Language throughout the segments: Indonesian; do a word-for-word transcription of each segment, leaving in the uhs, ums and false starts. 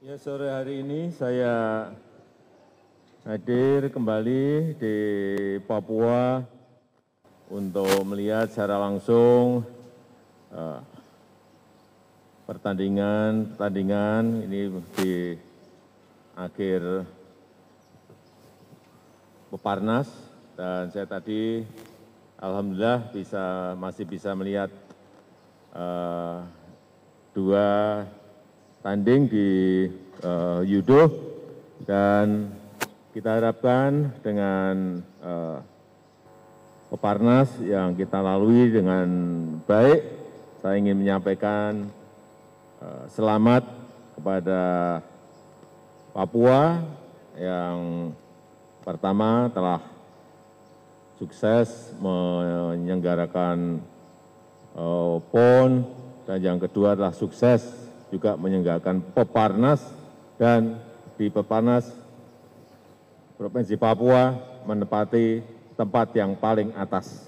Ya, sore hari ini saya hadir kembali di Papua untuk melihat secara langsung uh, pertandingan-pertandingan ini di akhir Peparnas, dan saya tadi alhamdulillah bisa masih bisa melihat uh, dua tanding di uh, Yudo, dan kita harapkan dengan uh, Peparnas yang kita lalui dengan baik, saya ingin menyampaikan uh, selamat kepada Papua yang pertama telah sukses menyelenggarakan uh, P O N, dan yang kedua adalah sukses juga menyelenggarakan Peparnas, dan di Peparnas Provinsi Papua menempati tempat yang paling atas.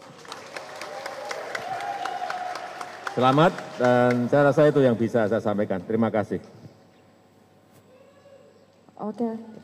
Selamat, dan saya rasa itu yang bisa saya sampaikan. Terima kasih. Oke,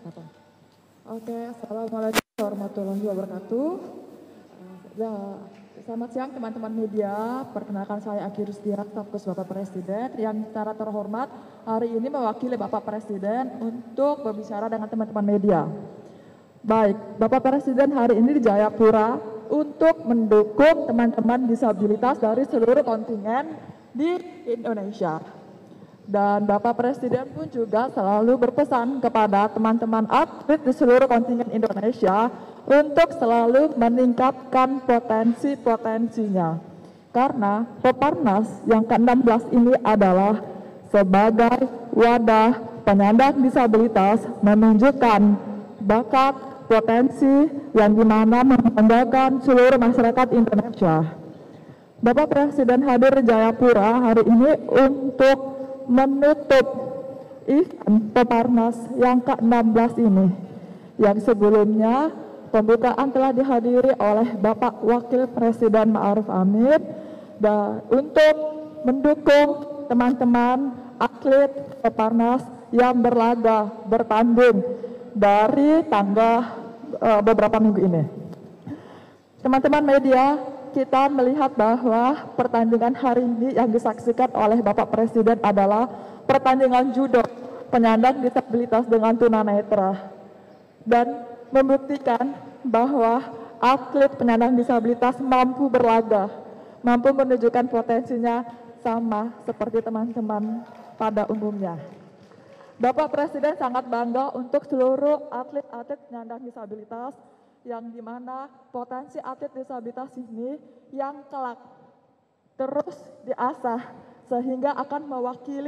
oke. Assalamualaikum warahmatullahi wabarakatuh. Ya, selamat siang teman-teman media. Perkenalkan saya Aki Rusdia, staf khusus Bapak Presiden yang secara terhormat hari ini mewakili Bapak Presiden untuk berbicara dengan teman-teman media. Baik, Bapak Presiden hari ini di Jayapura untuk mendukung teman-teman disabilitas dari seluruh kontingen di Indonesia. Dan Bapak Presiden pun juga selalu berpesan kepada teman-teman atlet di seluruh kontingen Indonesia untuk selalu meningkatkan potensi-potensinya. Karena Peparnas yang ke enam belas ini adalah sebagai wadah penyandang disabilitas menunjukkan bakat, potensi yang dimana membanggakan seluruh masyarakat Indonesia. Bapak Presiden hadir di Jayapura hari ini untuk menutup event Peparnas yang ke enam belas ini, yang sebelumnya pembukaan telah dihadiri oleh Bapak Wakil Presiden Ma'ruf Amin dan untuk mendukung teman-teman atlet Peparnas yang berlaga bertanding dari tanggal uh, beberapa minggu ini. Teman-teman media, kita melihat bahwa pertandingan hari ini yang disaksikan oleh Bapak Presiden adalah pertandingan judo penyandang disabilitas dengan tunanetra, dan membuktikan bahwa atlet penyandang disabilitas mampu berlaga, mampu menunjukkan potensinya sama seperti teman-teman pada umumnya. Bapak Presiden sangat bangga untuk seluruh atlet-atlet penyandang disabilitas yang dimana potensi atlet disabilitas ini yang kelak terus diasah sehingga akan mewakili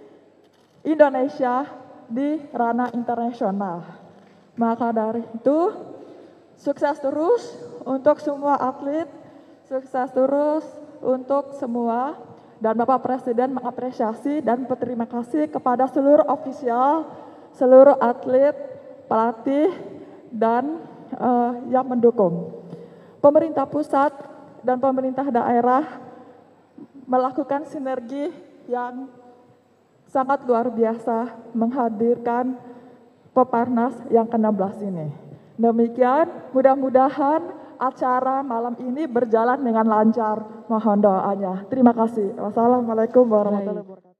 Indonesia di ranah internasional. Maka dari itu, sukses terus untuk semua atlet, sukses terus untuk semua, dan Bapak Presiden mengapresiasi dan berterima kasih kepada seluruh ofisial, seluruh atlet, pelatih, dan Uh, yang mendukung. Pemerintah pusat dan pemerintah daerah melakukan sinergi yang sangat luar biasa menghadirkan Peparnas yang ke enam belas ini. Demikian, mudah-mudahan acara malam ini berjalan dengan lancar. Mohon doanya. Terima kasih. Wassalamualaikum warahmatullahi wabarakatuh.